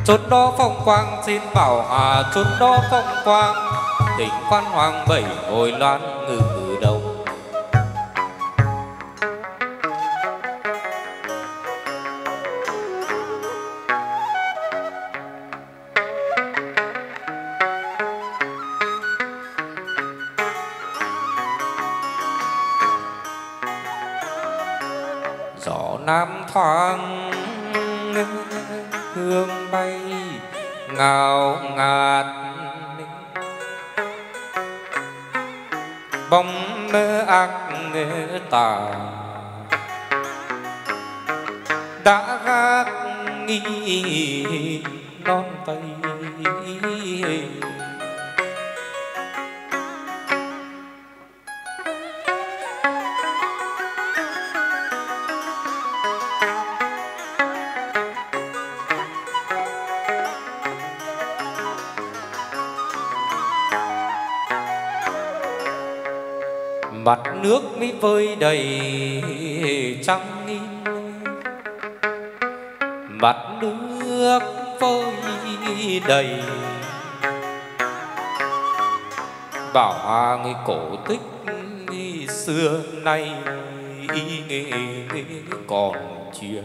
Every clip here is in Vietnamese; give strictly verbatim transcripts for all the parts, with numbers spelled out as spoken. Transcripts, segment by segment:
Chốn đó phong quang xin bảo à, chốn đó phong quang đỉnh quan hoàng bảy ngồi loan ngự ngự đầu. Gió nam thoáng hương bay ngào ngạt, bóng mơ ác tà đã gác nghi non tây. Mặt nước mi vơi đầy trăng in, mặt nước vơi đầy bảo hà người cổ tích xưa nay còn chưa.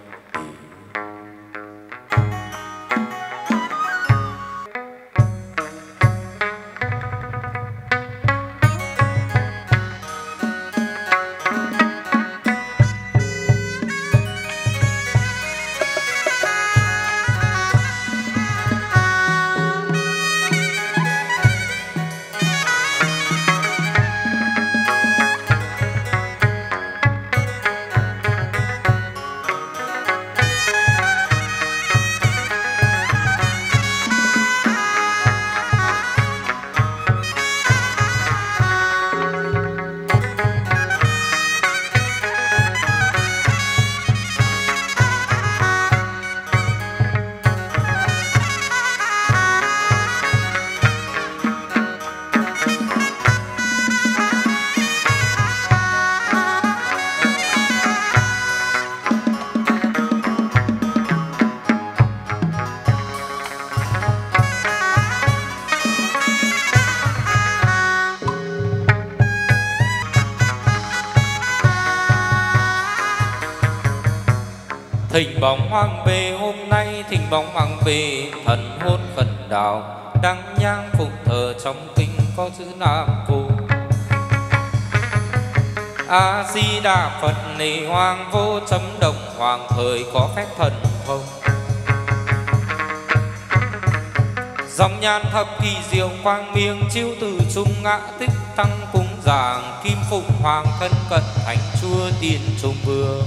Thỉnh bóng hoàng về hôm nay, thỉnh bóng hoàng về thần hôn phần đạo, đăng nhang phụng thờ trong kinh có chữ Nam Vô. A Di Đà Phật này hoàng vô chấm đồng, hoàng thời có phép thần thông. Dòng nhan thập kỳ diệu quang miêng chiếu từ trung ngã tích tăng cung giảng, kim phụng hoàng thân cận thánh chúa tiên trung vương.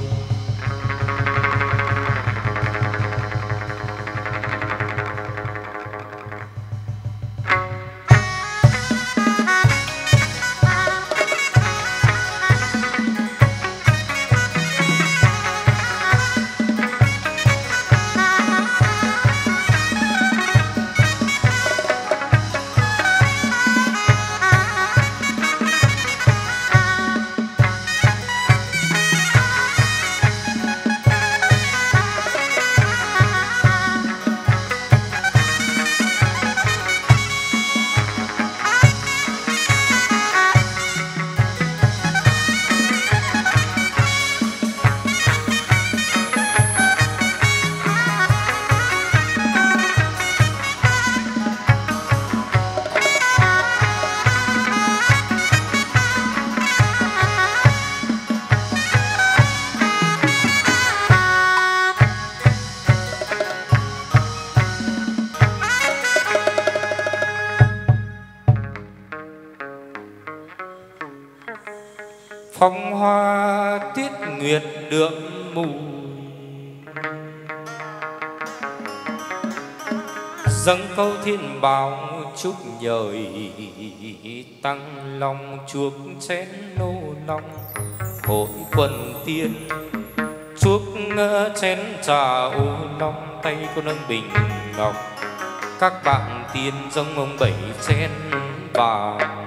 Phong hoa tiết nguyệt đượm mù, dâng câu thiên bảo chúc nhời, tăng long chuộc chén nô long hội quần tiên, chuốc chén trà ô long tay có nâng bình ngọc, các bạn tiên dâng ông bảy chén vàng.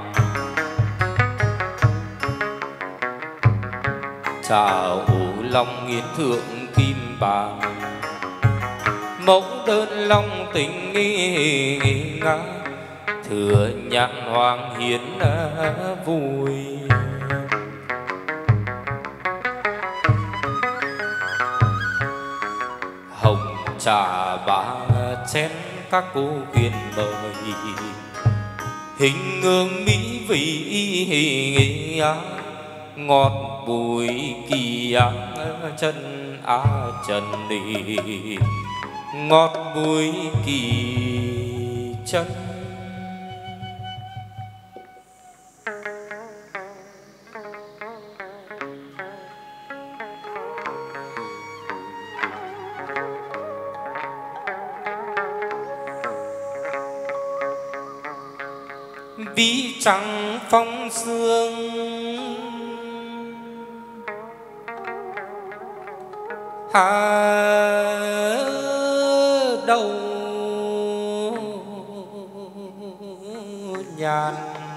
Chào ủ long nghiến thượng kim bàng, mẫu đơn lòng tình nghi ngã, thừa nhạn hoàng hiến vui. Hồng trà ba chén các cô quyên mời, hình ngương mỹ vị ngọt bùi kỳ chân á trần đi, ngọt bùi kỳ chân. Ví trăng phong sương hà đầu nhàn,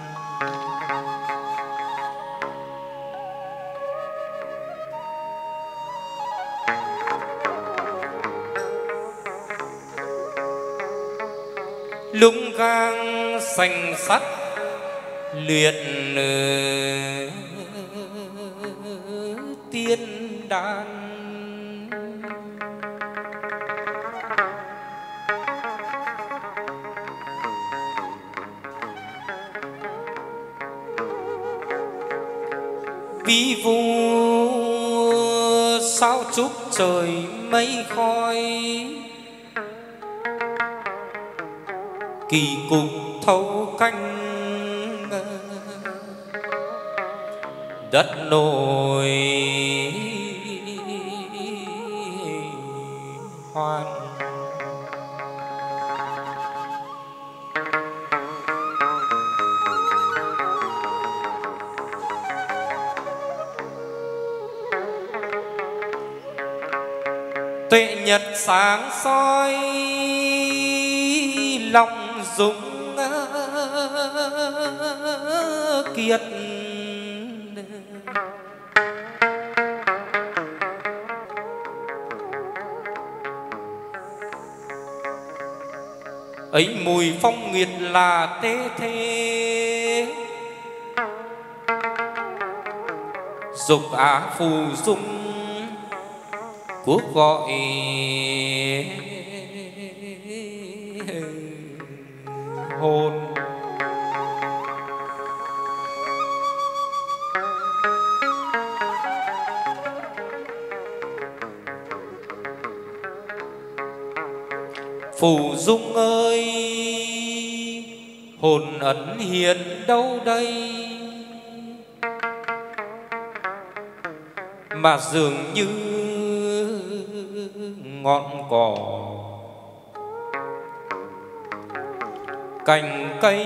lung gang xanh sắt luyện tiên đàn. Vi vu sao trúc trời mây khói, kỳ cục thâu canh đất nổi hoan. Tuệ nhật sáng soi lòng dũng kiệt, ấy mùi phong nguyệt là tê thế, dục á phù dung quốc gọi hồn. Phù dung ơi, hồn ẩn hiện đâu đây, mà dường như ngọn cỏ cành cây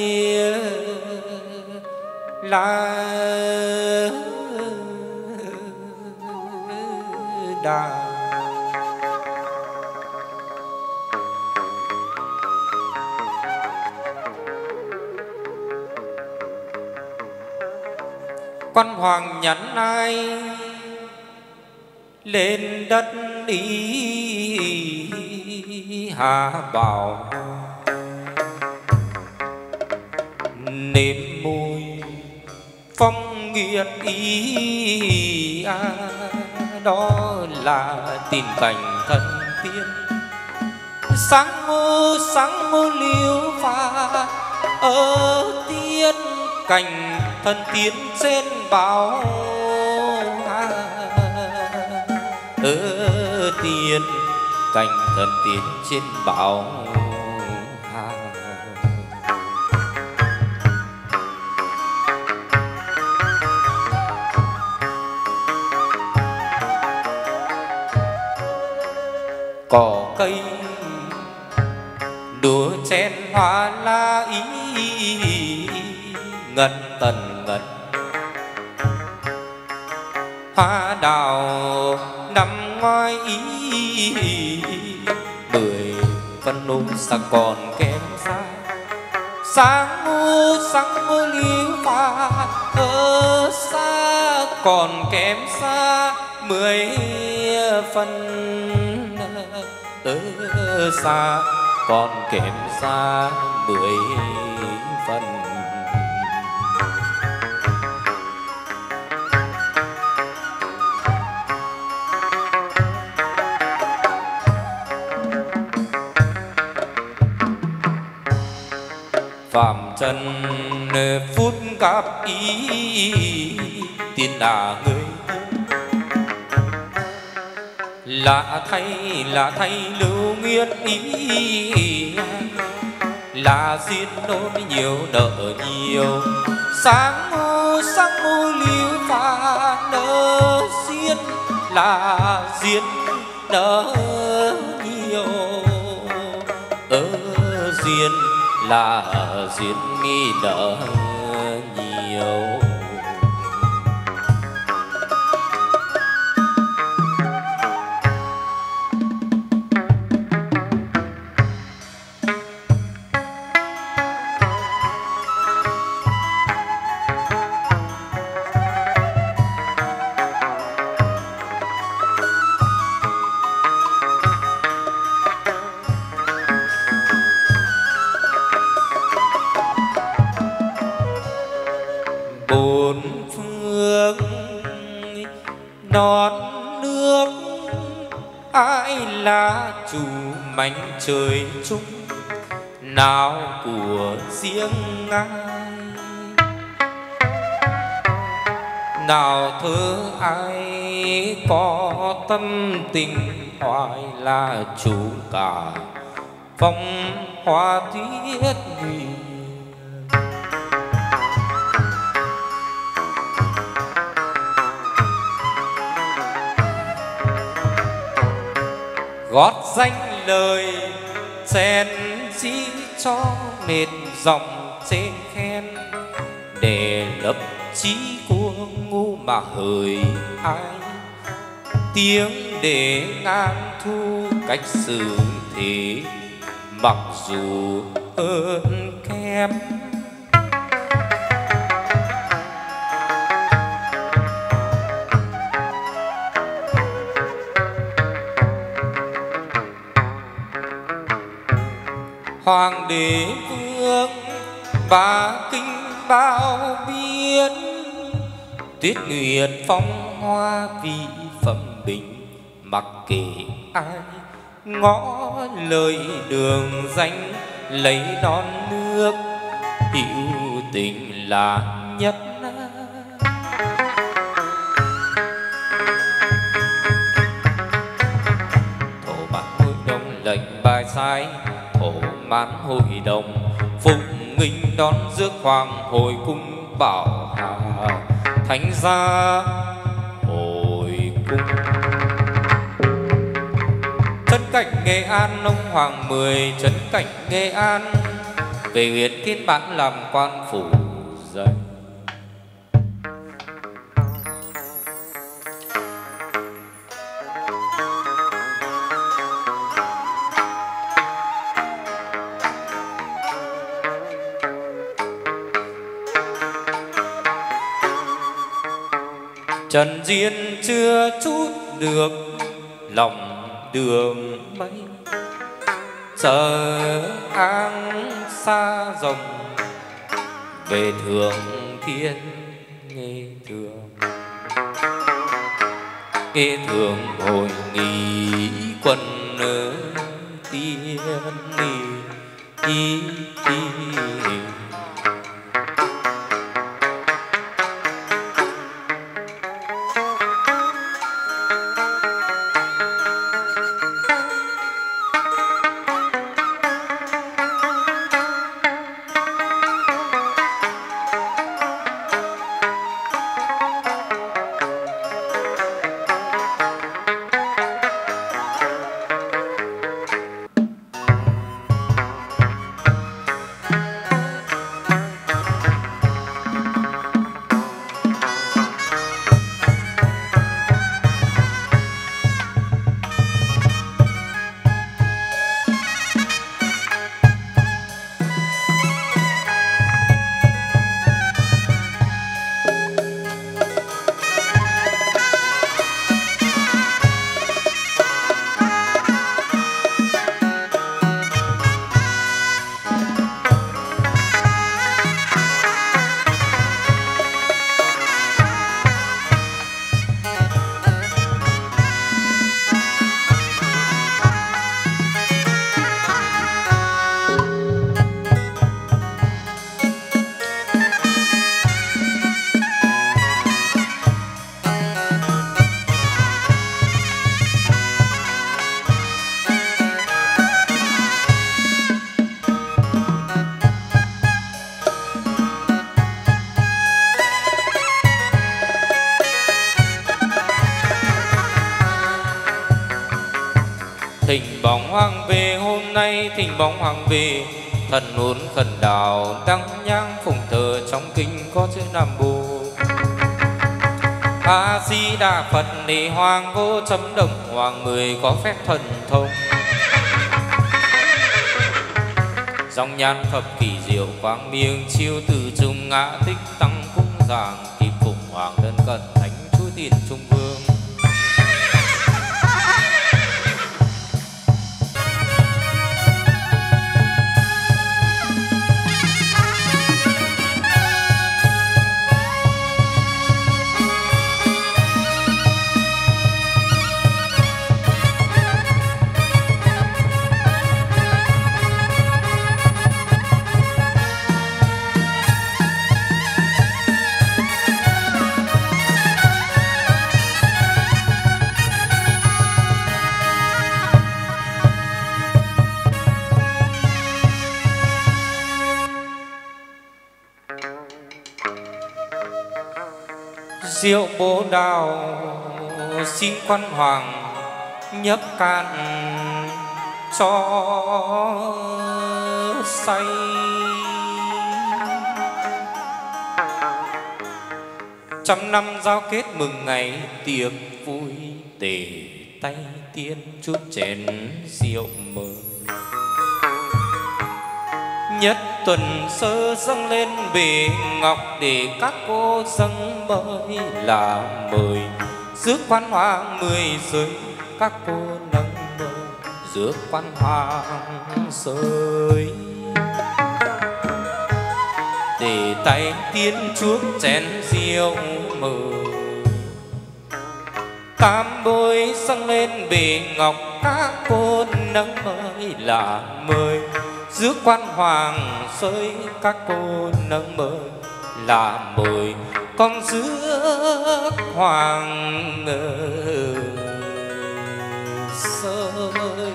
lá đà. Quan hoàng nhắn ai lên đất đi hà bảo, nếm môi phong nghiệt ý à, đó là tình cảnh thân tiên. Sáng mơ sáng mơ liêu pha ở tiên cảnh thân tiến trên bảo à, ở tiên cảnh thân tiến trên bảo à. Cỏ cây đua chen hoa la ý ngân tần ngân, hoa đào nằm ngoài ý, mười phân nôm xa còn kém xa. Sáng mô sáng mô liêu pha ở xa còn kém xa, mười phân ở xa còn kém xa mười phần. Phạm trần phút gặp ý tiên là người lạ thay lạ thay lưu nguyên ý là duyên nỗi nhiều nợ nhiều sáng mô sáng mô liêu pha nợ duyên là duyên nợ nhiều ở duyên là duyên nghi nợ nhiều. Non nước ai là chủ mảnh trời chung nào của riêng ai nào thơ ai có tâm tình hoài là chủ cả phong hoa tuyết huyền. Gót danh lời xen dĩ cho nền dòng trên khen để lấp trí của ngu mà hời ai tiếng để ngang thu cách xử thế mặc dù ơn kém. Hoàng đế vương ba kinh bao biên tuyết nguyệt phong hoa vi phẩm bình mặc kệ ai ngõ lời đường danh lấy non nước hữu tình là nhất. Thổ bản hội đồng lệnh bài sai thổ mãn hội đồng phục nghinh đón rước hoàng hồi cung bảo hà thánh gia hồi cung. Trấn cảnh Nghệ An ông hoàng mười trấn cảnh Nghệ An về huyện Kiên Bản làm quan phủ dạy. Trần duyên chưa chút được lòng đường mây chờ áng xa rồng về thường thiên nghe thường nghe thường hồi nghỉ quân tiên đi đi. Thỉnh bóng hoàng về hôm nay, thỉnh bóng hoàng về, thần hồn khẩn đào đăng nhang phụng thờ trong kinh có chữ Nam Mô A Di Đà Phật. Ni hoàng vô chấm đồng hoàng người có phép thần thông, dòng nhan thập kỳ diệu quang miêng chiêu từ trung ngã tích tăng cung giảng kịp phụng hoàng đơn cận thánh chúa tiền trung vương. Diệu Bồ Đào xin quan hoàng nhấp can cho say, trăm năm giao kết mừng ngày tiệc vui, tề tay tiên chút chén rượu mừng. Nhất tuần sơ dâng lên bề ngọc để các cô dâng mời là mời, rước quan hoàng mười giới các cô nâng mời, rước quan hoàng giới. Để tay tiên chuốc chén rượu mời, tam bối dâng lên bề ngọc các cô nâng mời là mời, rước quan hoàng giới các cô nâng mời là mời, con rước hoàng giới.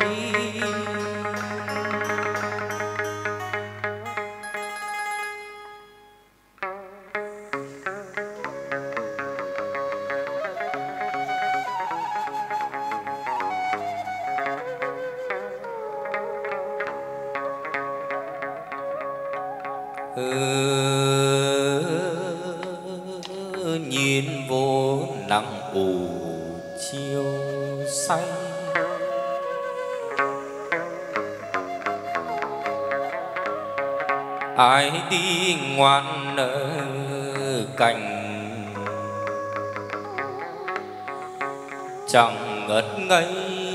Ừ, nhìn vô nắng ủ chiều xanh, ai đi ngoan ở cành chẳng ngất ngây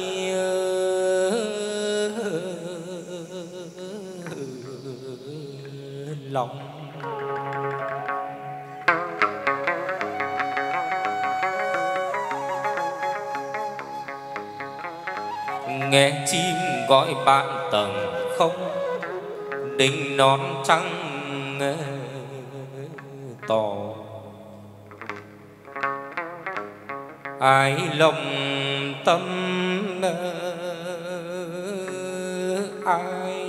lòng. Nghe chim gọi bạn tầng không, đỉnh non trắng tỏ, ai lòng tâm ai.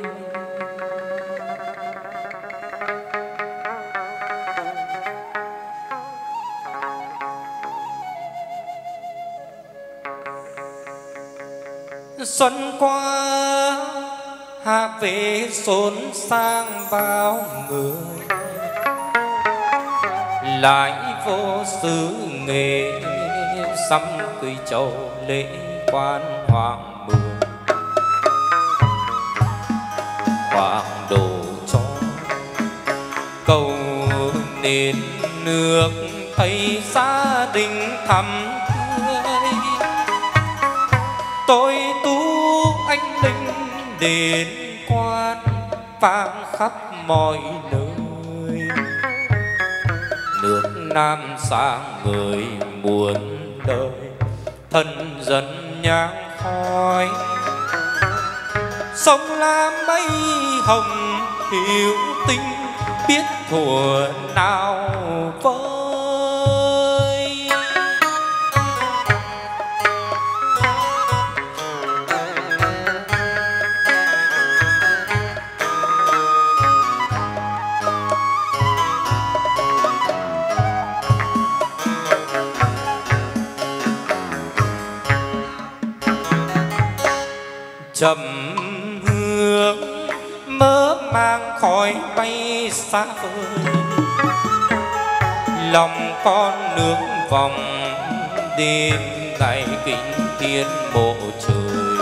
Xuân qua hạ về xốn sang bao người, lại vô xứ nghề sắm cười chầu lễ quan hoàng mường. Hoàng đổ cho cầu nên nước thấy gia đình thắm tươi, tôi tu anh linh đến quan vang khắp mọi nơi. Nước Nam sang người muôn đời, thân dân nhang khói, sông Lam mây hồng hiếu tinh, biết thuở nào vơi. trầm hương mơ mang khói bay xa vời, lòng con nước vòng đêm ngày kính thiên mộ trời.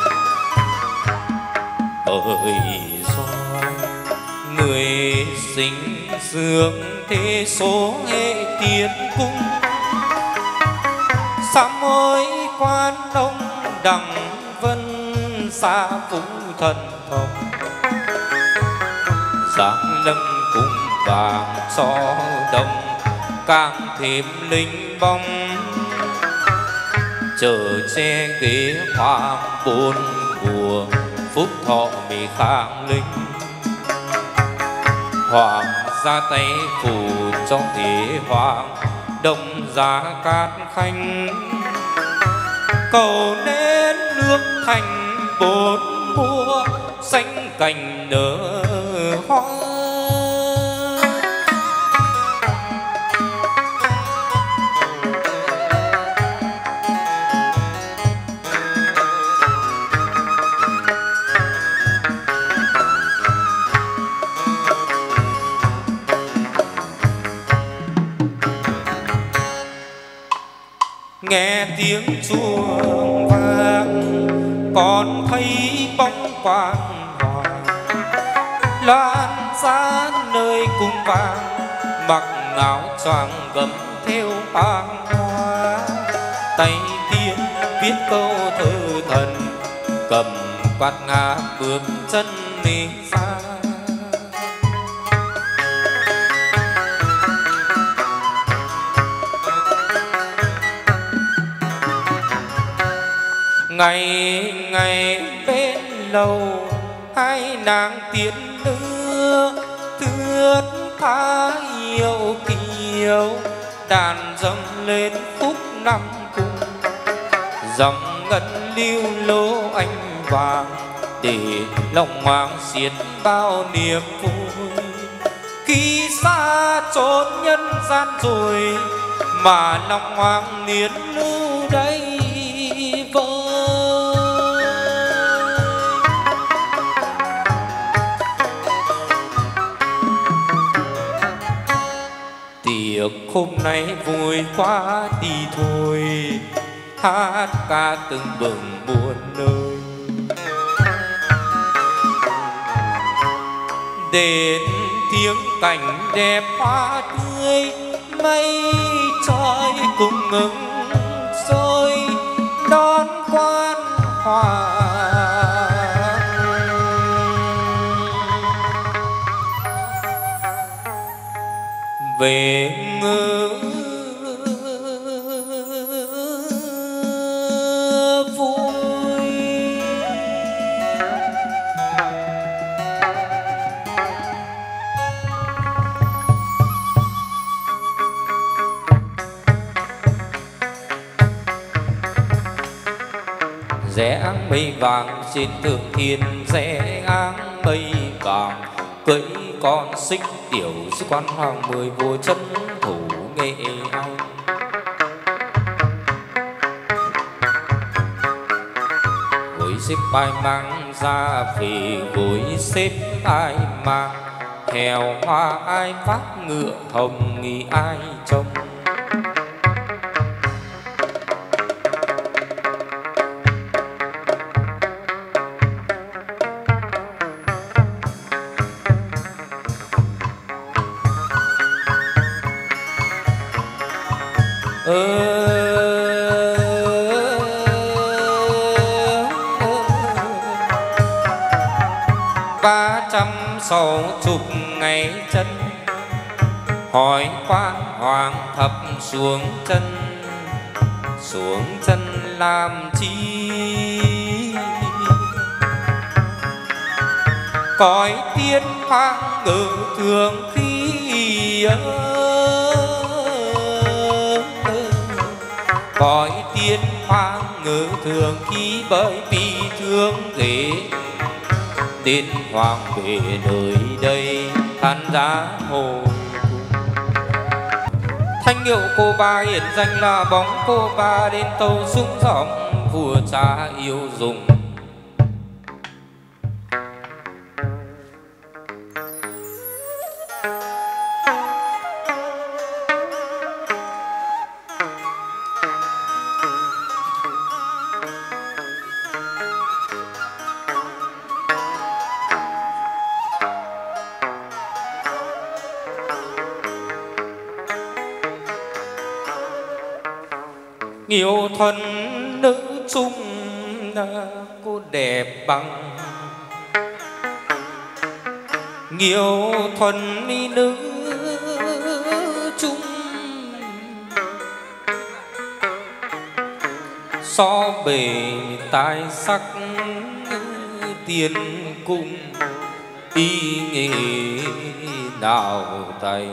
Ơi xoa người sinh dương thế số hệ tiên cung, sám hối quan đông đằng vân xa vũ thần thông. Giáng lâm cung vàng so đông càng thêm linh bóng, chờ che ghế hoàng bốn mùa phúc thọ mì khang linh. Hoàng ra tay phù cho thế hoàng đông giá cát khanh, cầu nên nước thành bốn mùa xanh cành nở hoa. Nghe tiếng chuông vang còn thấy bóng quang hoàng, lan ra nơi cung vàng mặc áo choàng gấm theo áng hoa. Tay tiên viết câu thơ thần, cầm quạt ngà bước chân đi xa. Ngày ngày bên lầu hai nàng tiên nữ thướt tha yêu kiều, đàn dâng lên khúc năm cung, dòng ngân lưu lô anh vàng để lòng hoàng xiết bao niềm vui. Khi xa trốn nhân gian rồi mà lòng hoàng niên lưu đây vơi. Tiệc hôm nay vui quá đi thôi, hát ca từng bừng buồn nơi. Đến tiếng cảnh đẹp hoa tươi, mây trời cùng ngừng rồi đón quan hoàng về ngư vui. Rẽ áng mây vàng trên thượng thiên, rẽ áng mây vàng cưỡi con xích tiểu sứ quan hoàng mười vua chân thủ nghệ an. Gối xếp ai mang ra về, gối xếp ai mang hèo hoa, ai vác ngựa hồng nghi ai trông. Ba trăm sáu chục ngày chân, hỏi quan hoàng thập xuống chân, xuống chân làm chi? Cõi tiên hoang ngự thường khi ơ, cõi tiên hoang ngự thường khi bởi vì thương ghế. Đến hoàng về nơi đây than giá hồ. Thanh hiệu cô ba hiển danh là bóng cô ba, đến tâu sung giọng vua cha yêu dùng. Nghiêu thuần nữ chung cô đẹp bằng Nghiêu thuần nữ chung so bề tài sắc tiên cung y nghề đạo tay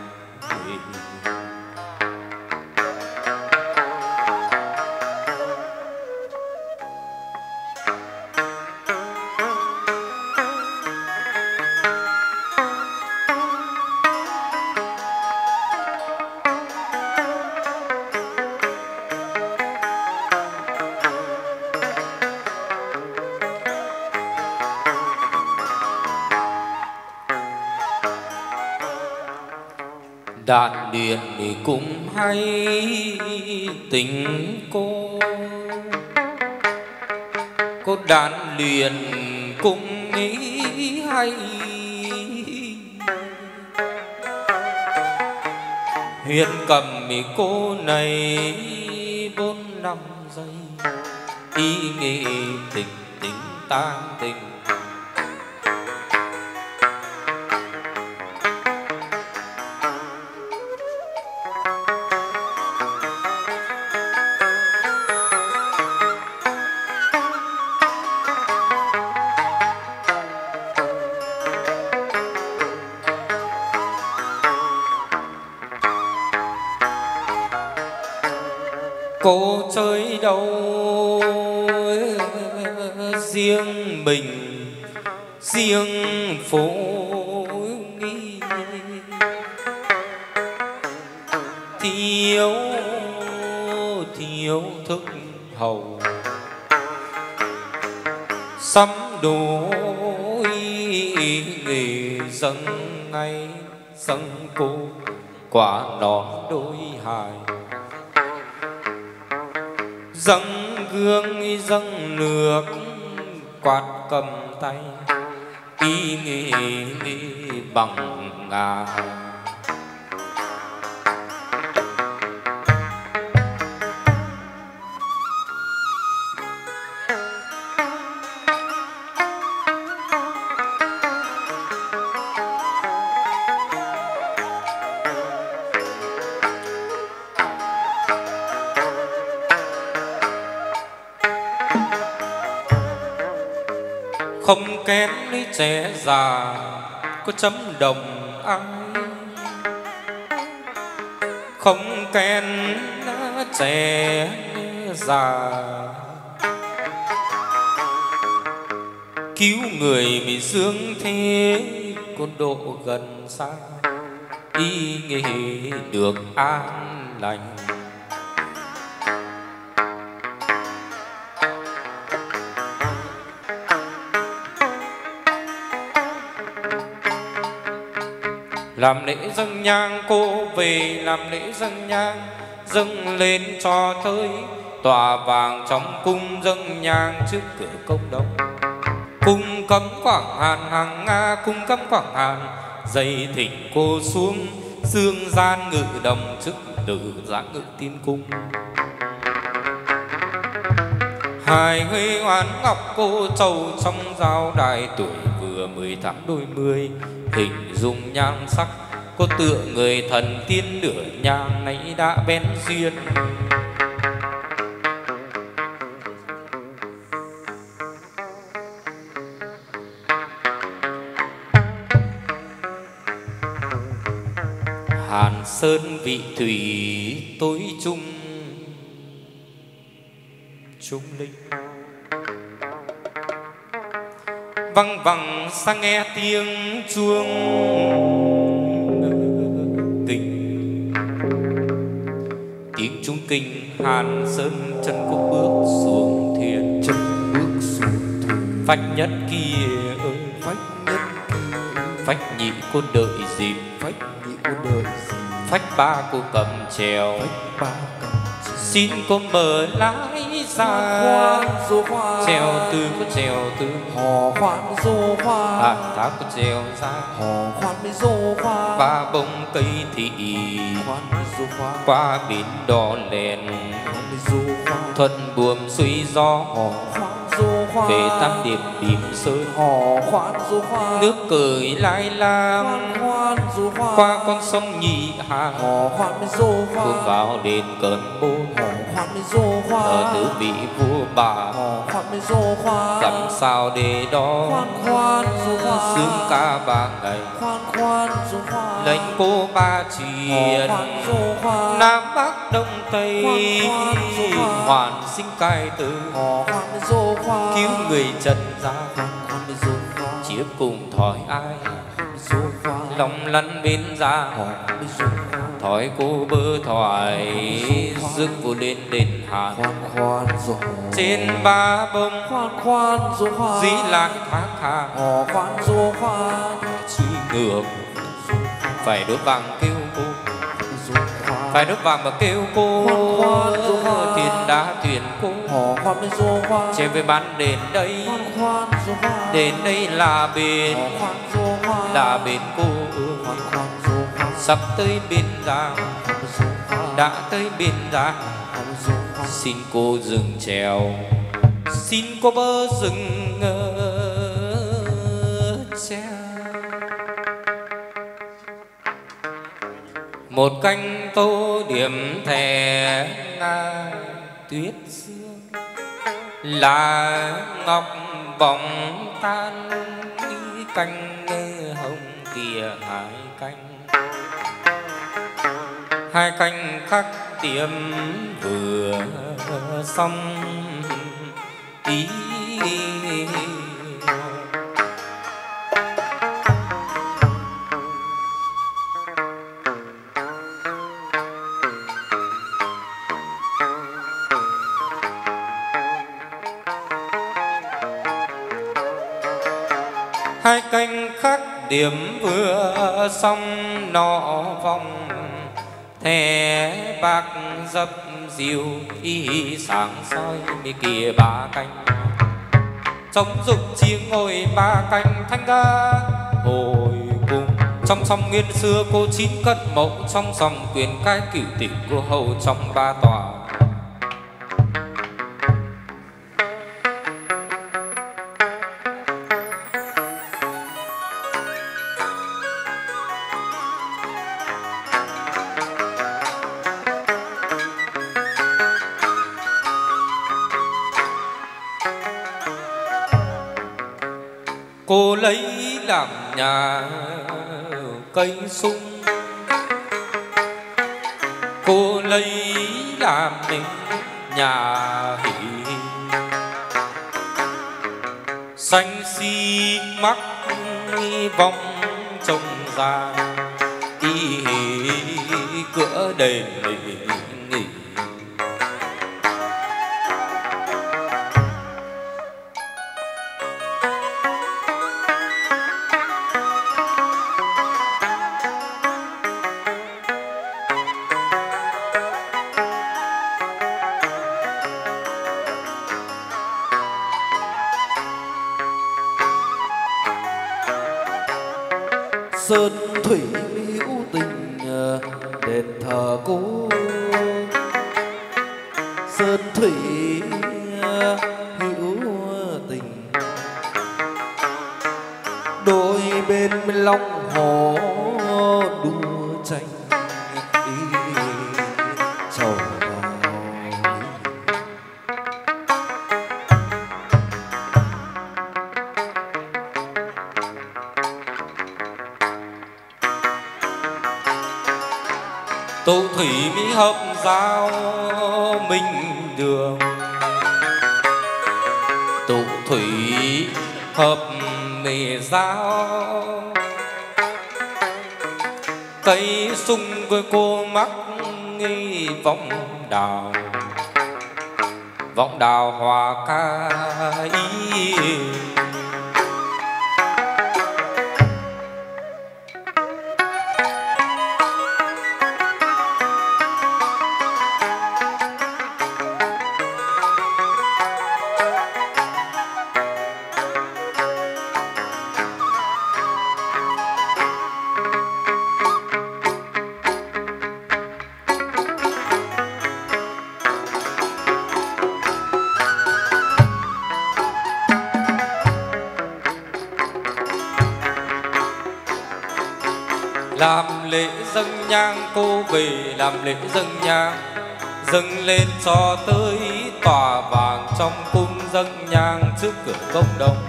đàn điện thì cũng hay tình cô cô đàn liền cũng nghĩ hay huyền cầm thì cô này bốn năm giây ý nghĩ tình tình tan tình cô chơi đâu riêng mình riêng phố nghi thiếu thiếu thức hầu sắm đôi nghề dâng ngay dâng cô quả nón đôi hài dâng gương dâng nước quạt cầm tay y nghĩ bằng ngà không kén lấy trẻ già có chấm đồng ai không kén trẻ già cứu người bị dương thế có độ gần xa ý nghĩ được an lành làm lễ dâng nhang cô về làm lễ dâng nhang dâng lên cho thơi tòa vàng trong cung dâng nhang trước cửa công đồng cung cấm quảng hàn hàng nga cung cấm quảng hàn dây thỉnh cô xuống dương gian ngự đồng trước tử giã ngự tiên cung hài huy oán ngọc cô trầu trong giao đài tuổi vừa mười tháng đôi mươi hình dung nhan sắc cô tựa người thần tiên nửa nhang nãy đã bén duyên Hàn Sơn vị thủy tối trung trung linh văng vẳng sang nghe tiếng chuông kinh tiếng trung kinh Hàn Sơn chân cô bước xuống thiên chân bước xuống thiên phách nhất kia ơi phách nhất kia phách nhị cô đợi dịp phách nhị cô đợi dịp phách ba cô cầm chèo phách ba cầm xin cô mở lái ra trèo từ có trèo từ hò khoan dô hoa hạt thác có trèo ra hò khoan với dô hoa qua bông cây thị khoan với dô hoa qua biển đò lèn thuận buồm xuôi gió về tam điệp bìm sơn nước cười lai lang qua con sông nhị hà phương vào đền cơn bôn ở tứ vị vua bà dặm sao để đó sướng ca ba ngày lệnh cô ba triền nam bắc đông tây hoàn sinh cai tử cứu người trần gian chiếc cùng thỏi ai lòng lăn bên ra thỏi cô bơ thoại rước vua lên đền Hàn trên ba bông dĩ lại thác hà chi ngược phải đốt vàng kêu cô phải đốt vàng mà kêu cô thuyền đá thuyền cô trên với ban đền đây đền đây là bến là bến cô sắp tới bên ra đã tới bên ra xin cô dừng chèo xin cô bơ dừng chèo một canh tô điểm thẻ nga tuyết sương là ngọc bóng tan canh hồng kìa hai canh hai canh khắc tiệm vừa xong ý hai canh khắc điểm vừa xong nọ vòng thẻ bạc dập diều y sáng soi mi kia ba canh chống dục chiêng ngồi ba canh thanh ca hồi cùng trong sông nguyên xưa cô chín cất mẫu trong dòng quyền cai cửu tỉnh của hầu trong ba tòa cô lấy làm nhà cây sung cô lấy làm mình nhà hỷ xanh xi mắc vòng trông ra đi cửa đền nghỉ sơn thủy hữu tình đền thờ cô sơn thủy hữu tình đôi bên long hồ đua tranh chầu tụ thủy mỹ hợp giao minh đường tụ thủy hợp mỹ giao cây sung với cô mắc nghi vọng đào vọng đào hòa ca ý làm lễ dâng nhang, cô về làm lễ dâng nhang, dâng lên cho tới tòa vàng trong cung, dâng nhang trước cửa công đồng.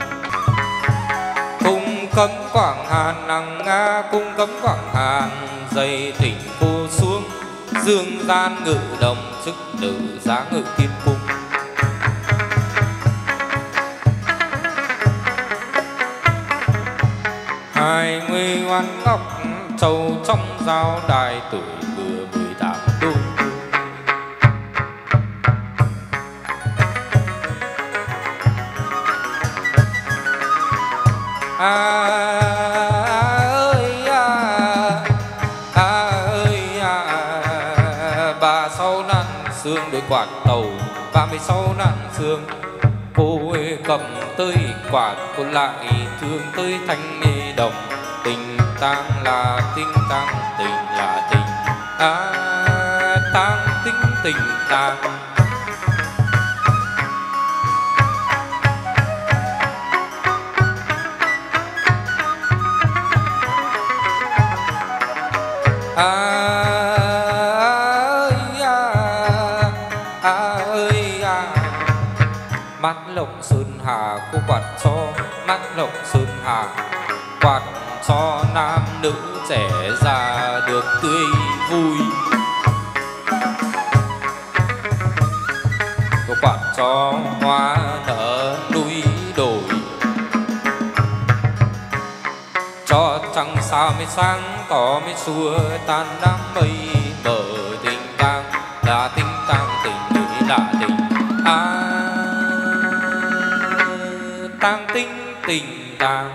Cung cấm Quảng Hàn nàng nga, cung cấm Quảng Hàn dày thỉnh cô xuống, dương gian ngự đồng chức nữ giá ngự tiên cung. Hai mươi oan ngọc trầu trong giao đài, tuổi vừa mười tám đôi. À ơi à, à ơi à, bà sau nặn xương đôi quạt tàu, ba mươi sáu nặn xương. Cô ơi cầm tới quạt, cô lại thương tới thanh đồng. Tình tang là tình tang, tình là tình, à tang tình tình tang. À ơi à, à ơi à, mắt lộc sơn hà cô quạt cho, mắt lộc sơn hà quạt cho nam nữ trẻ già được tươi vui. Cô quạt cho hoa nở núi đồi, cho trăng sao mới sáng tỏ mới xua tan đám mây mờ. Tình tang là tình tang, tình ý là tình, à tang tình tình tang.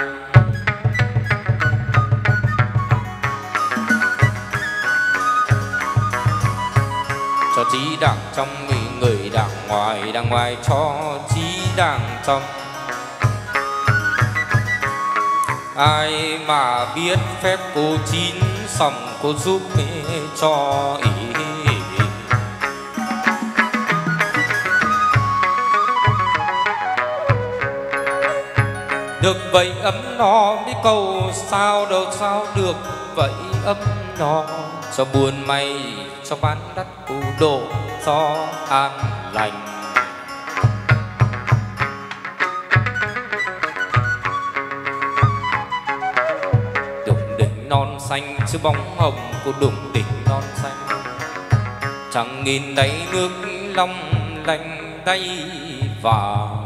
Cho trí đảng trong người đảng ngoài, đảng ngoài cho trí đảng trong. Ai mà biết phép cô chín xong, cô giúp cho ý. Được vậy ấm no biết câu sao đâu, sao được vậy ấm no. Cho buồn may cho bán đắt cụ độ, cho an lành. Đụng đỉnh non xanh chứ bóng hồng, cô đụng đỉnh non xanh. Chẳng nghìn đáy nước long lanh đáy vàng.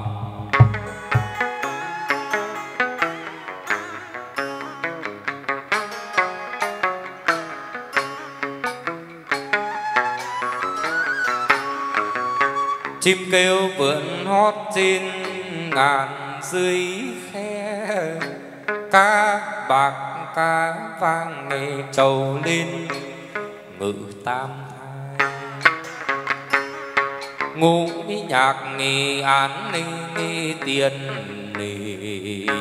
Chim kêu vượn hót trên ngàn dưới khe, cá bạc cá vang nghe trầu lên ngự tam thai. Ngũ nhạc nghề án nghề tiền nghề.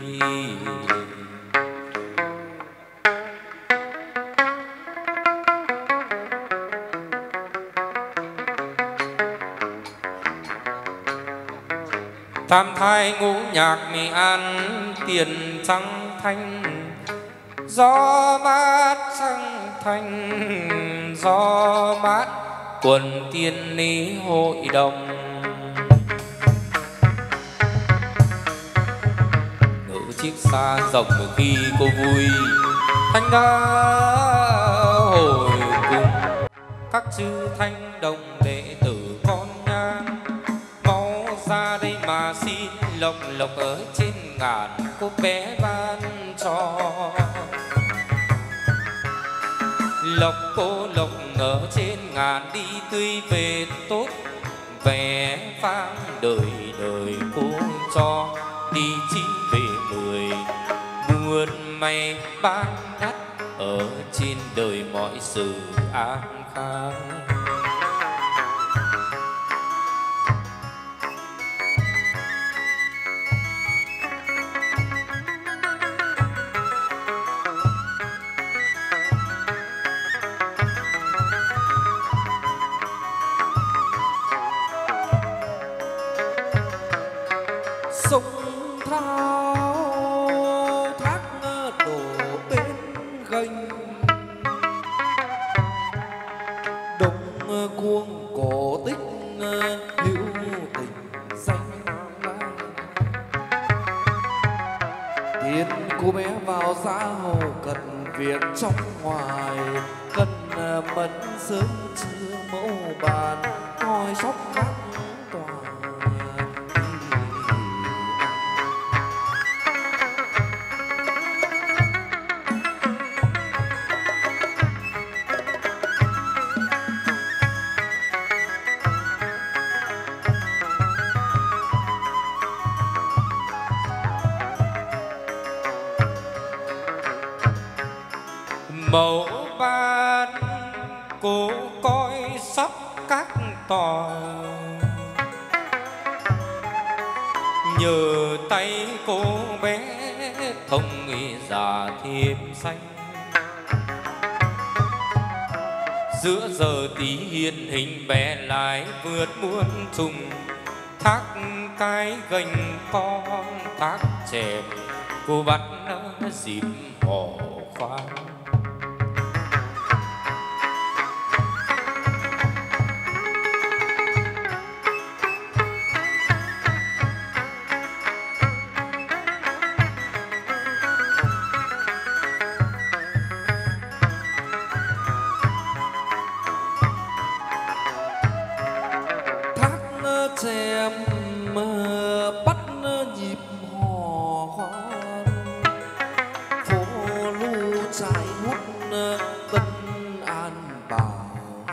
Tam thai ngũ nhạc mì ăn tiền trắng thanh, gió mát trăng thanh, gió mát quần tiên ni hội đồng. Ngự chiếc xa rộng khi cô vui, thanh đã hồi cùng các chư thanh đồng đệ tử con nhang. Mau ra đây mà xin lộc lộc ở trên ngàn, cô bé ban cho lộc, cô lộc ở trên ngàn đi tươi về tốt, vẻ vang đời đời cô cho đi chín về mười. Buồn may ban đắt ở trên đời mọi sự an khang. Sông Thao thác đổ bên gành, cuồng cổ tích hữu tình danh lang. Tiến cô bé vào xã hầu cần việc trong ngoài, cần mẫn sớm trưa mẫu bàn coi sóc các tòa. Mẫu ban cô coi sóc các tòa, nhờ tay cô bé thông nghị giả thiếp xanh. Giữa giờ tí hiền hình bé lại vượt muôn trùng, thác cái gành con thác chèm cô bắt dịp hò khoan. Chèm bắt nhịp hò khoan, phố lu trải hút tân an bảo.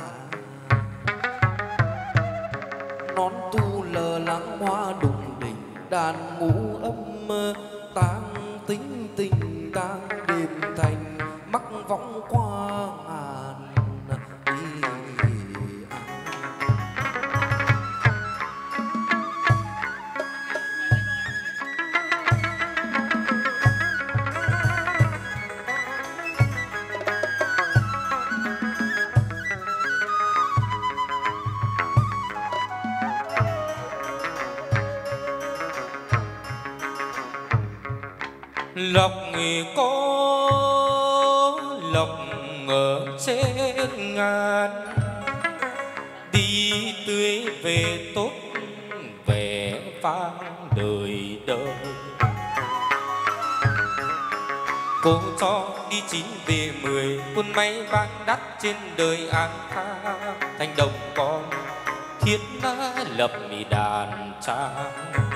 Nón tu lờ lắng hoa đùng đỉnh, đàn ngũ âm tang tính tình tang đêm thành mắc võng qua ngàn. Lộc có lộc ở trên ngàn, đi tươi về tốt vẻ vang đời đời. Cô cho đi chín về mười, quân may vang đắt trên đời an khang. Thành đồng con thiết lập đàn trang.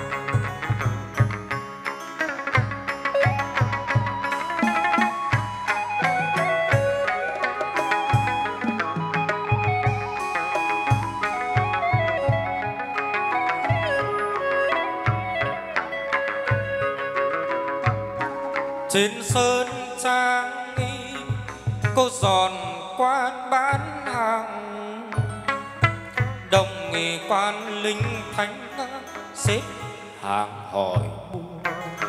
Trên sơn trang cô giòn quan bán hàng, đồng nghề quan linh thánh xếp hàng hỏi mua.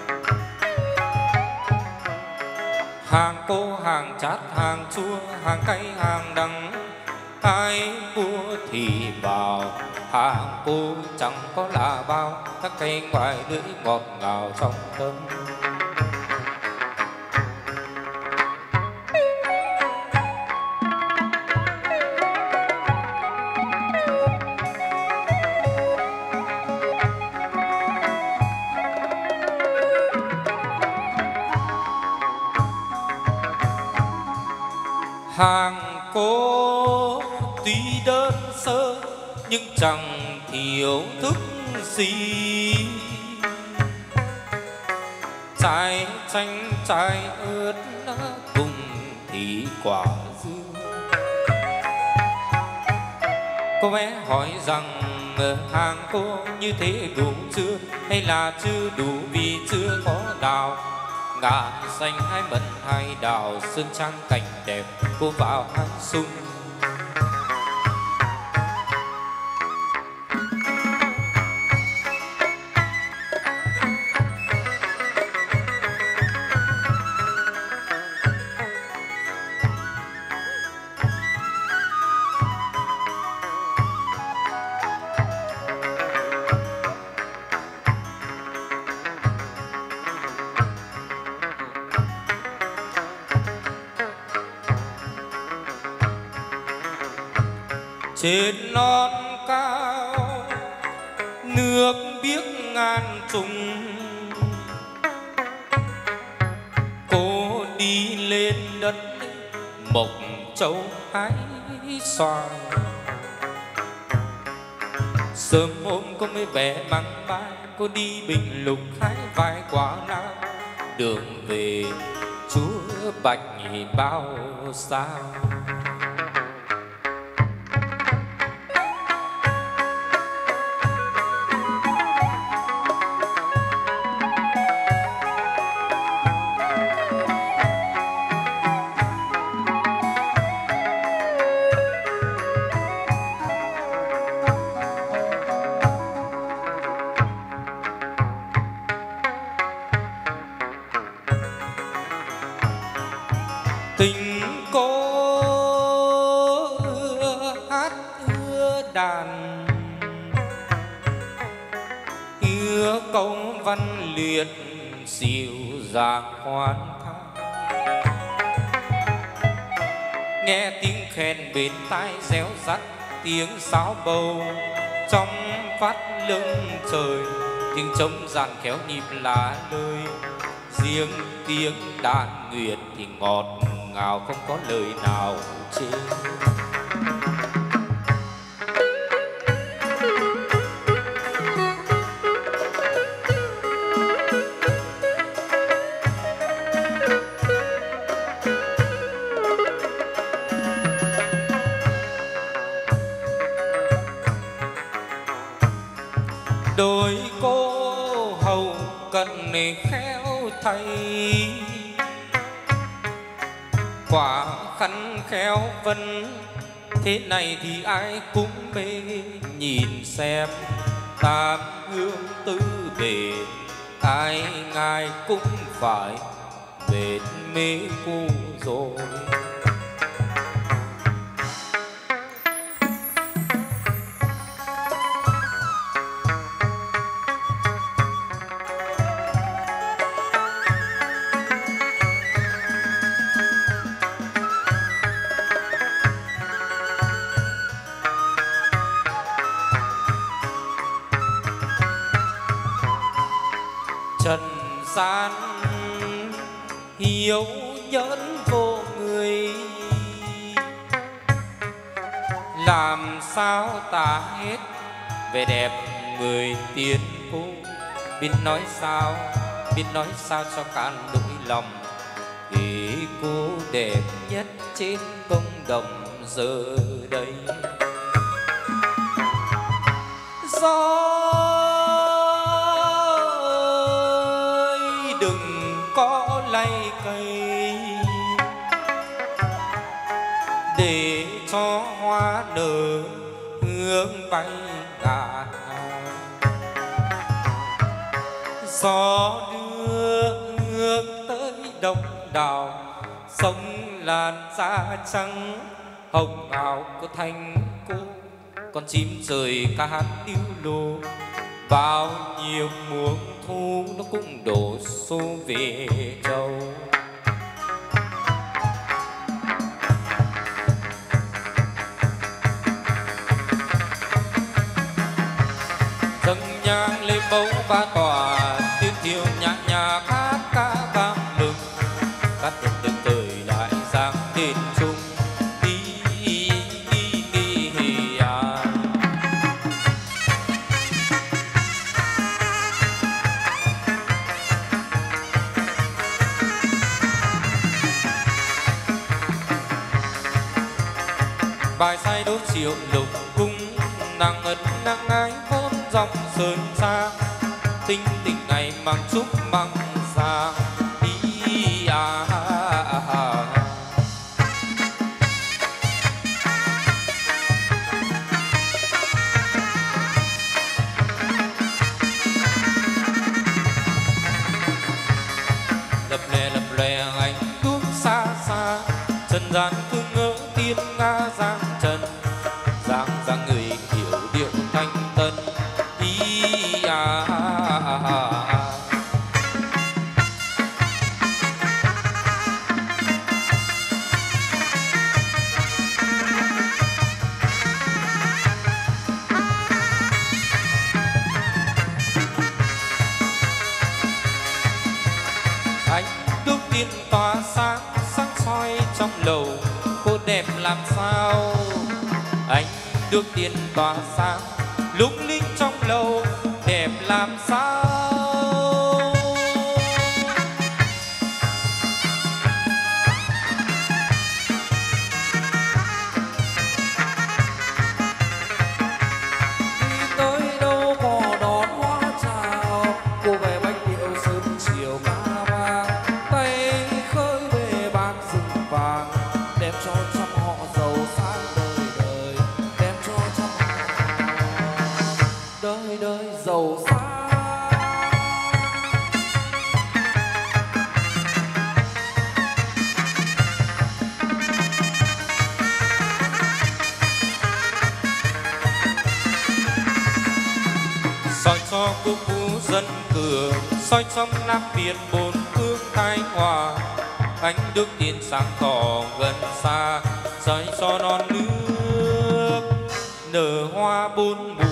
Hàng cô hàng chát hàng chua hàng cay hàng đắng, ai mua thì vào. Hàng cô chẳng có là bao, các cây ngoài lưỡi ngọt ngào trong tâm. Hàng cô tuy đơn sơ nhưng chẳng thiếu thức gì, trái chanh trái ớt cùng thì quả dưa. Cô bé hỏi rằng hàng cô như thế đủ chưa, hay là chưa đủ vì chưa có đào. Ngả xanh hai mận hai đào, sơn trang cảnh đẹp cô vào hai sung. trên non cao nước biếc ngàn trùng. Cô đi lên đất mộc châu hái xoài, sớm hôm có mấy vẻ măng bay. Cô đi bình lục hái vài quả nào, đường về chúa bạch bao sao. Tình cô ưa hát ưa đàn, ưa câu văn liệt dịu dàng khoan thai. Nghe tiếng khen bên tai réo rắt, tiếng sáo bầu trong phát lưng trời. Tiếng trống dàn khéo nhịp lá lời, riêng tiếng đàn nguyệt thì ngọt ngào không có lời nào chê. Đôi cô hầu cận khéo thay, quả khăn khéo vân thế này thì ai cũng mê. Nhìn xem tam hương tứ bề, ai ngài cũng phải mệt mê cô rồi. Trần gian hiếu nhẫn vô người, làm sao tả hết vẻ đẹp người tiên cô. Biết nói sao, biết nói sao cho cạn nỗi lòng, vì cô đẹp nhất trên công đồng giờ đây. Do có lay cây để cho hoa nở hương bay ngả. Gió đưa hương tới đông đảo, sông làn da trắng hồng ảo của thành cô. Con chim trời ca hát điêu lô, bao nhiêu mùa thu nó cũng đổ xô về châu. Dâng nhang lên bầu ba tòa, tiếng thiêu nhã nhạc hát ca vang mừng. Các nhân từng thời đại giang đến chung đi đi đi đi à. Bài sai đố chiều lục cung, nàng ân nàng ái vốn dòng sơn xa. Tinh tình ngày mang chúc mang giang đi à, à, à. Lập lè lập lè anh bước xa xa, trần gian cứ ngỡ tiên nga giang trần. Giang giang người hiểu điệu thanh tân đi à, à, à, à. đẹp làm sao. Anh được tiền tỏa sáng lung linh trong lầu đẹp làm sao. cho cô phú dân cửa soi trong Nam Việt bốn phương thái hòa. Anh đức tiền sáng tỏ gần xa soi cho non nước nở hoa bốn mùa.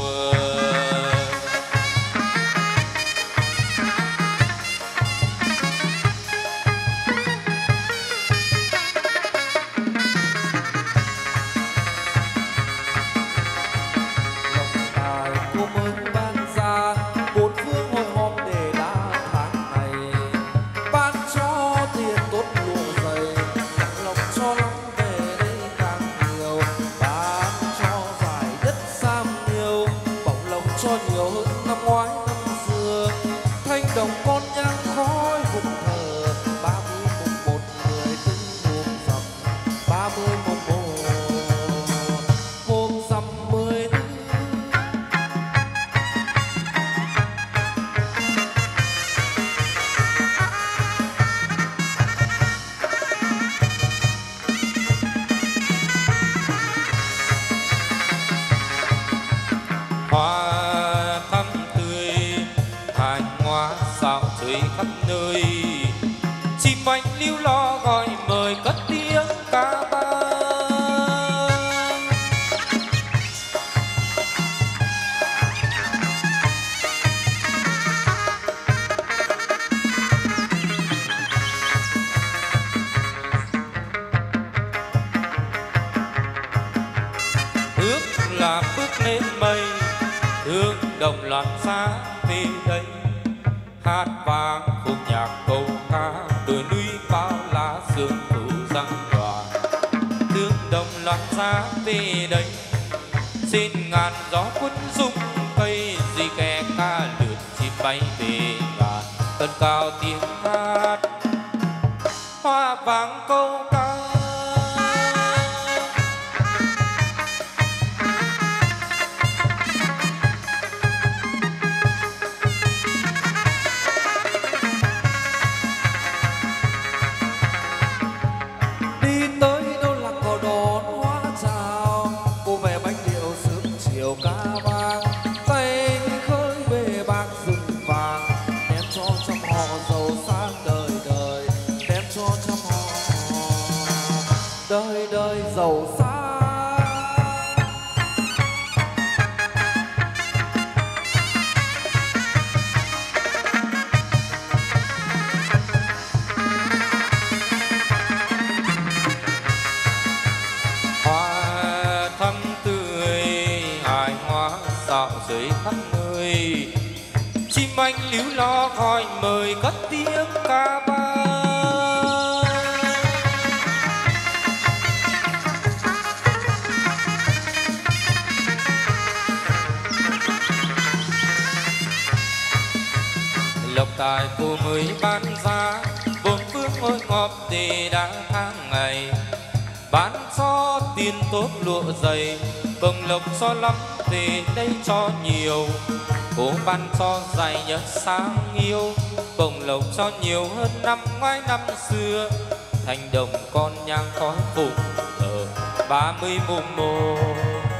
Ban cho dài nhớ sáng yêu bồng lộc cho nhiều hơn năm ngoái năm xưa. Thành đồng con nhang khói vùng ở ba mươi mùng một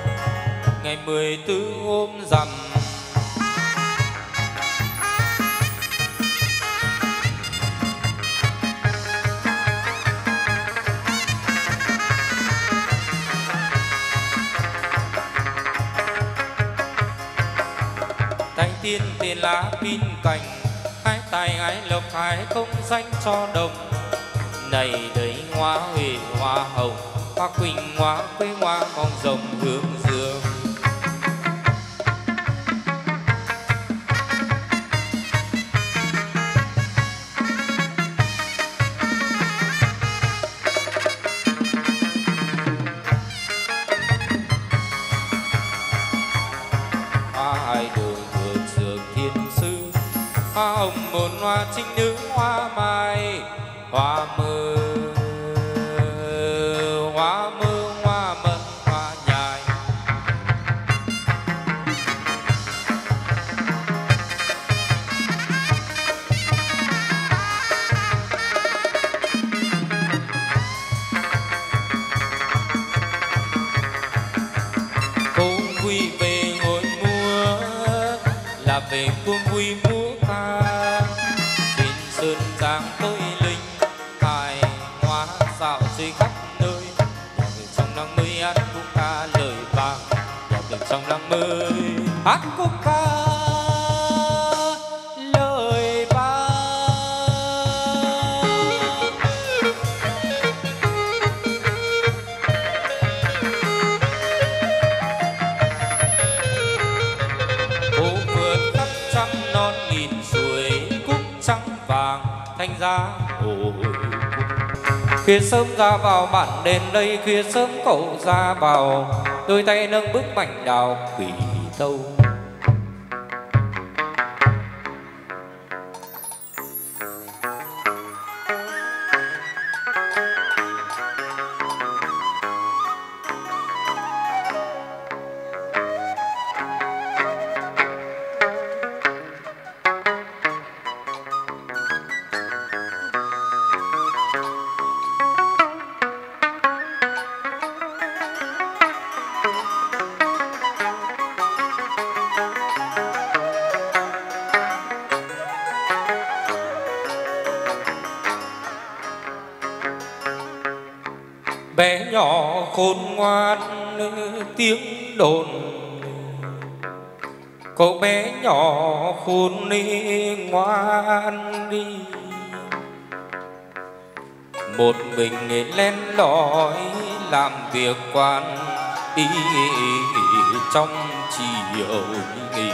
ngày mười tư ôm rằm. Tiên tiền lá pin cành hai tài ái lộc hai công danh cho đồng này đấy hoa huệ hoa hồng hoa quỳnh hoa quế hoa mong rồng hướng dương. Hoa hai đường vườn dường thiên sư, hoa hồng môn hoa trinh nữ hoa mai, hoa mơ hoa mơ hoa mận hoa nhài. Cô vui về ngồi múa là về cuông vui múa ca, trên sơn giang tôi linh hài hoa dạo chơi khắp nơi. Nhà người trong làng mới hát khúc ca lời vàng, nhà người trong làng mới hát khúc ca lời vàng. Phố vườn khắp trăm non nghìn suối, cúc trắng vàng thanh giá ôi. Khuya sớm ra vào bản đền đây, khuya sớm cậu ra vào, đôi tay nâng bức mảnh đào quỷ tâu. Bé nhỏ khôn ngoan tiếng đồn, cậu bé nhỏ khôn đi ngoan đi, một mình len lỏi làm việc quan đi trong chiều nghỉ.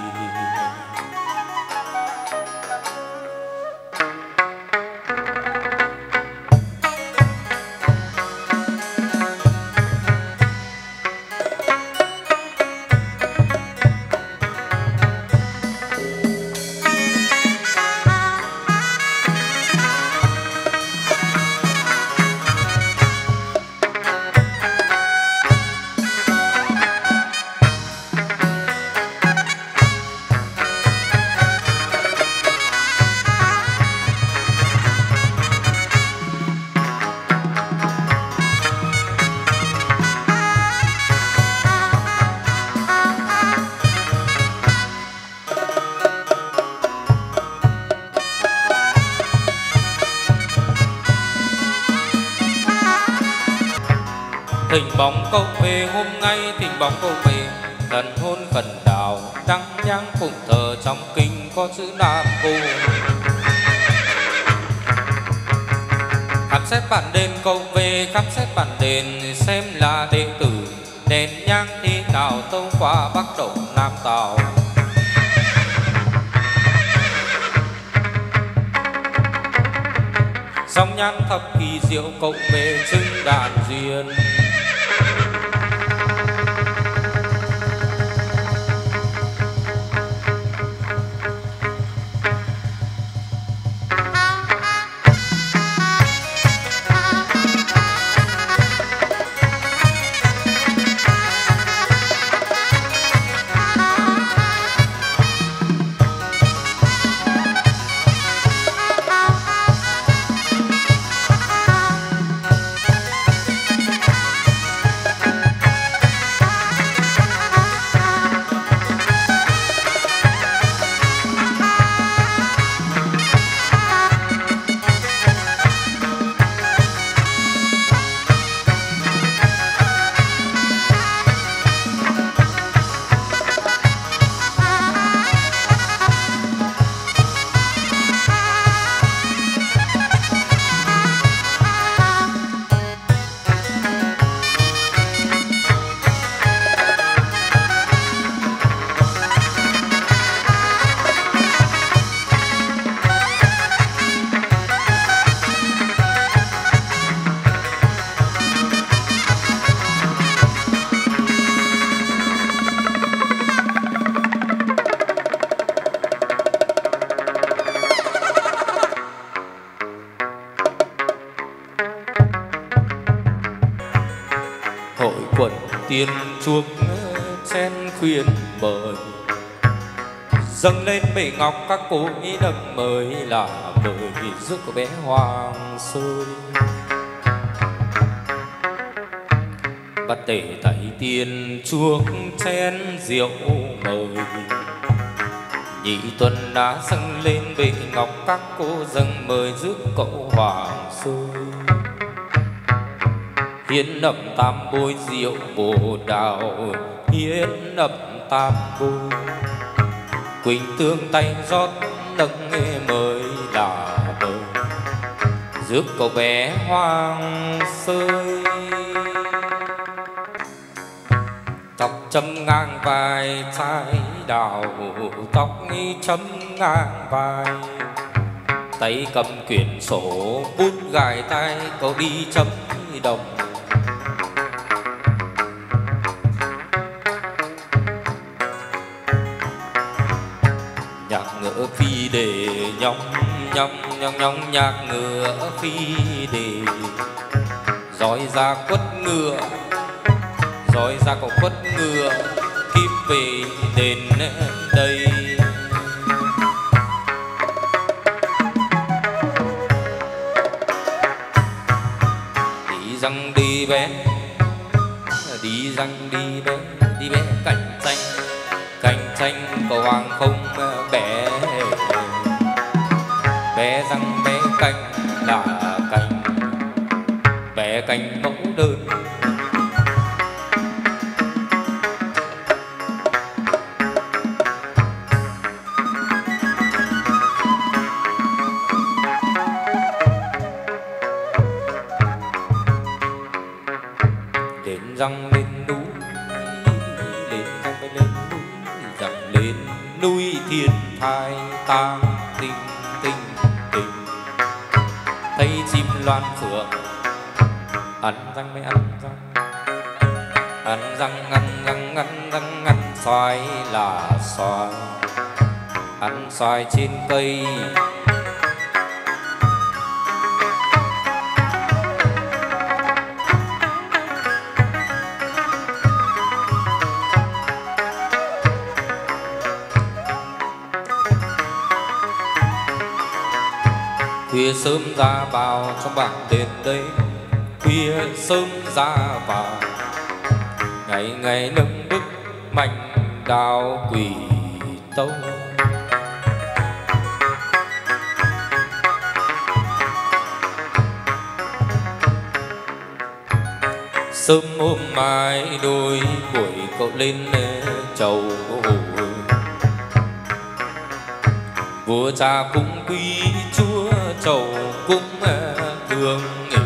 Thỉnh bóng cậu về hôm nay, thỉnh bóng cậu về thần hôn khẩn đào, trăng nhang phụng thờ trong kinh có chữ Nam Cô. Khám xét bản đền cậu về, khám xét bản đền xem là đệ tử đèn nhang thế nào tâu qua Bắc Đậu Nam Tào. Song nhan thập kỳ diệu cậu về trưng đàn duyên. tiền chuộc chen khuyên mời, dâng lên bể ngọc các cô ý đấng mời là mời rước cô bé Hoàng Sơi. Bắt để tay tiền chuộc chén rượu mời, nhị tuần đã dâng lên bể ngọc các cô dâng mời rước cậu Hoàng Sơi. Hiến ẩm tam bôi rượu bồ đào, hiến ẩm tam bôi, quỳnh tương tay rót nâng nghe mời là mời rước cậu bé Hoàng Sơi. Tóc chấm ngang vai trái đào, tóc chấm ngang vai, tay cầm quyển sổ bút gài tay cậu đi chấm đồng. Nhạc ngựa phi đề nhong nhong nhong nhong, nhạc ngựa phi đề dõi ra quất ngựa, dõi ra cậu quất ngựa kíp về đền đây. Đi răng đi bé, đi răng đi bé, đi bé cạnh tranh, cạnh tranh cậu hoàng không bé, bé răng bé canh là canh, bé canh mẫu đơn. Răng lên núi, lên răng lên núi, răng lên núi thiên thai tam tinh tinh tinh, thấy chim loan phượng ăn răng mới ăn răng, ăn răng ăn răng ăn răng ăn xoài là xoài, ăn xoài trên cây. Khuya sớm ra vào trong bản đền đây, khuya sớm ra vào, ngày ngày nâng bức mạnh đào quỷ tâu. Sớm hôm mai đôi buổi cậu lên chầu, vua cha cũng quý chúa chầu cũng thương nghỉ.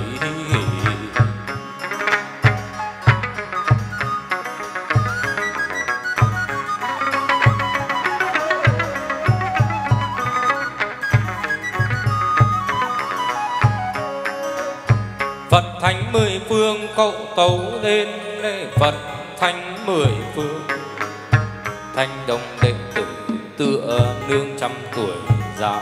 Phật thánh mười phương cậu tấu lên, Phật thánh mười phương, thanh đồng đệ tử tựa nương trăm tuổi già.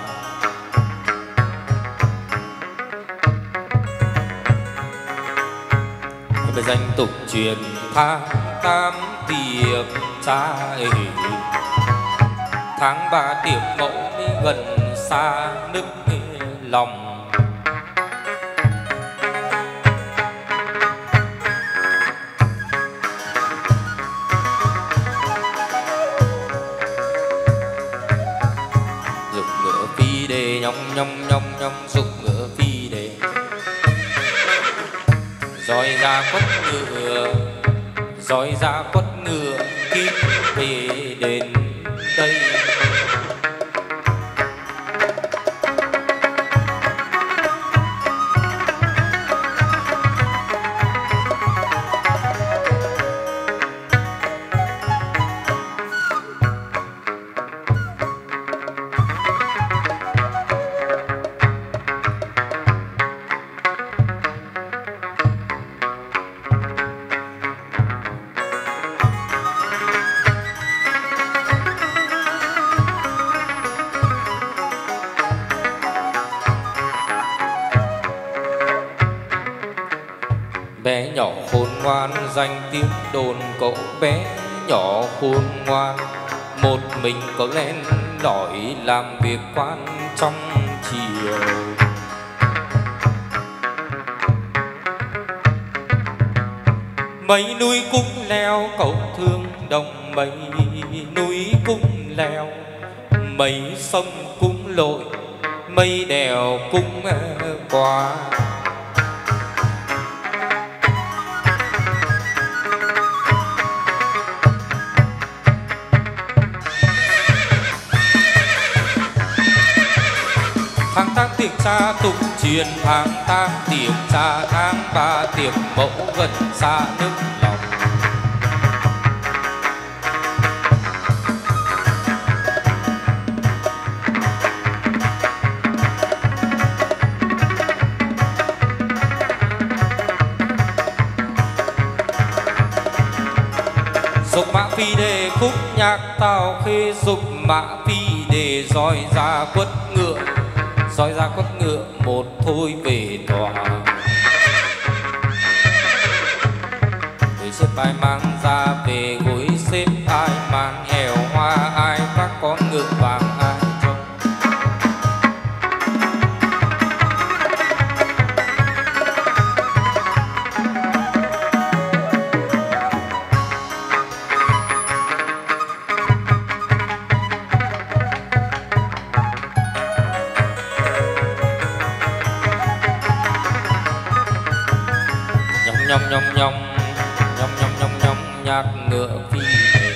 Về danh tục truyền tháng tám tiệc trai, tháng ba tiệc mẫu gần xa nước lòng. Nhong nhong nhong nhong dục ngựa phi đề, dõi ra quất ngựa, dõi ra quất ngựa kíp về đền đây. Bé nhỏ khôn ngoan danh tiếng đồn cậu bé nhỏ khôn ngoan, một mình cậu len lỏi làm việc quan trong chiều. Mấy núi cũng leo cậu thương đồng, mấy núi cũng leo, mấy sông cũng lội, mấy đèo cũng qua. Tháng tháng tiệc cha tục truyền, tháng tháng tiệc cha, tháng ba tiệc mẫu gần xa nước lòng. Dục mã phi đề khúc nhạc tào khê, dục mã phi đề roi ra quất ngựa, roi ra quất ngựa một thôi về tòa. Gối xếp ai mang ra về, gối xếp ai mang hèo hoa, ai các con ngựa vàng ai trông. Nhong nhong nhong nhong nhong nhong nhong nhạc ngựa phi đề.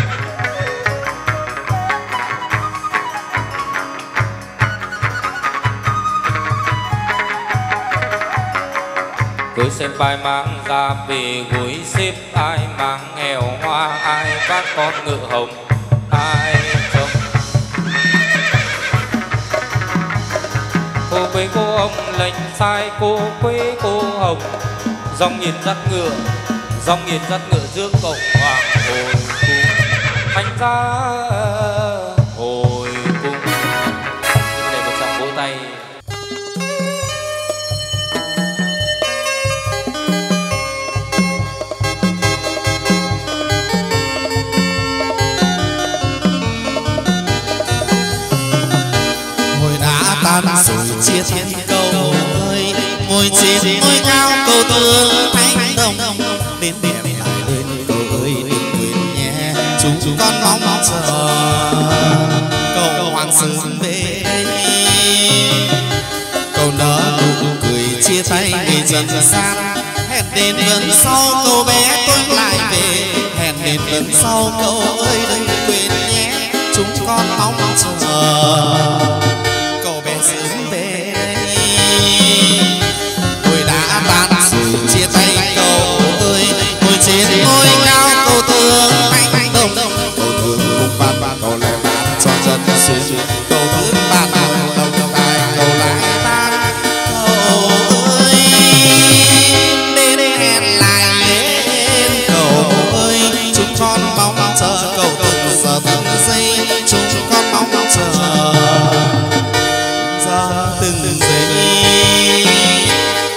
Gối xếp ai mang ra về, gối xếp ai mang hèo hoa, ai các con ngựa hồng ai trông. Cô quê cô ông lệnh sai, cô quê cô hồng, dòng nhìn dắt ngựa, dòng nhìn dắt ngựa rước cổng hoàng hồi cung, thành ra hồi cung. Để một tràng vỗ tay. Ngồi đã tan rồi chia thiên câu ơi, ngồi trên ngôi cao câu thương thanh đồng, đến đẹp lại lên câu ơi đừng quên nhé, chúng chúng con mong chờ cầu hoàng sớm về đây. Câu nở nụ cười chia tay người dần gian, hẹn đến lần sau câu bé tôi lại về, hẹn đến lần sau câu ơi